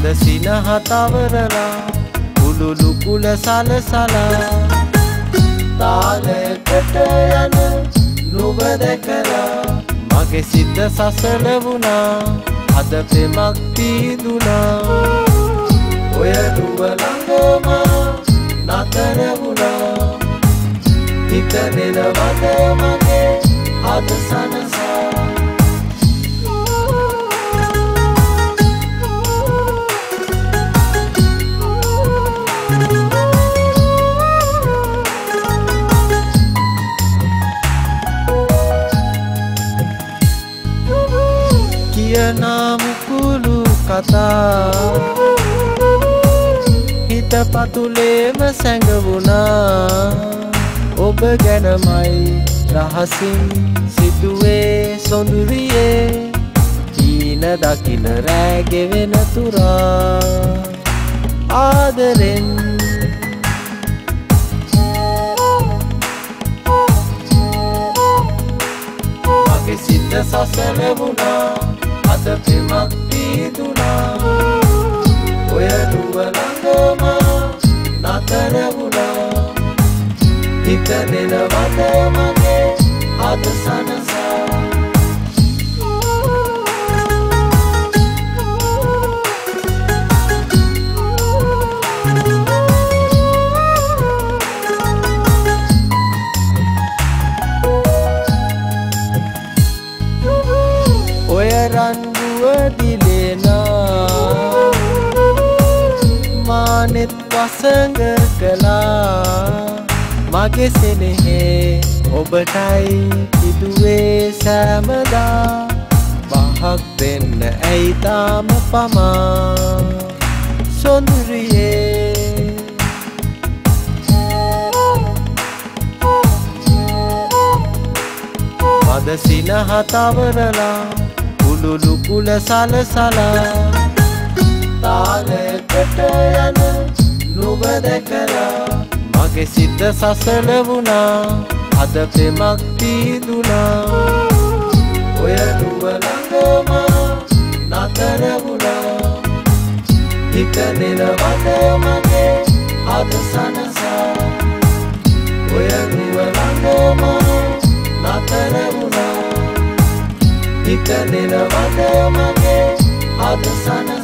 සිනහ තවරලා උළුළු කුල සලසලා තාලයකට යන නුඹ දැකලා මගේ සිත සසල වුණා අද පෙමක් පීදුනා ඔය නුඹ ළඟම නතර වුණා හිත නෙලවද මගේ අද සනසා කියනා මුකුළු කතා හිත පතුලේම සැඟවුණා ඔබ ගැනමයි රහසින් සිතුවේ සොඳුරියේ කීන දකින රෑ ගෙවෙන තුරා ආදරෙන් මගේ සිත සසල වුණා අද පෙමක් පීදුනා ඔය නුඹ ළඟම නතර වුණා හිත නෙලවද මගේ අද සනසා ඔය රන්දුව දිලේනා මානෙත් වසඟ කළා මගේ සෙනෙහේ ඔබටයි හිතුවේ සෑමදා බහක් දෙන්න ඇයි තාම පමා සොඳුරියේ මද සිනහ තවරලා උළුළු කුල සලසලා තාලයකට යන නුඹ දැකලා මගේ සිත සසල වුණා අද පෙමක් පීදුනා ඔය නුඹ ළඟම නතර වුණා හිත නෙලවද මගේ අද සනසා ඔය නුඹ ළඟම නතර වුණා හිත නෙලවද මගේ අද සනසා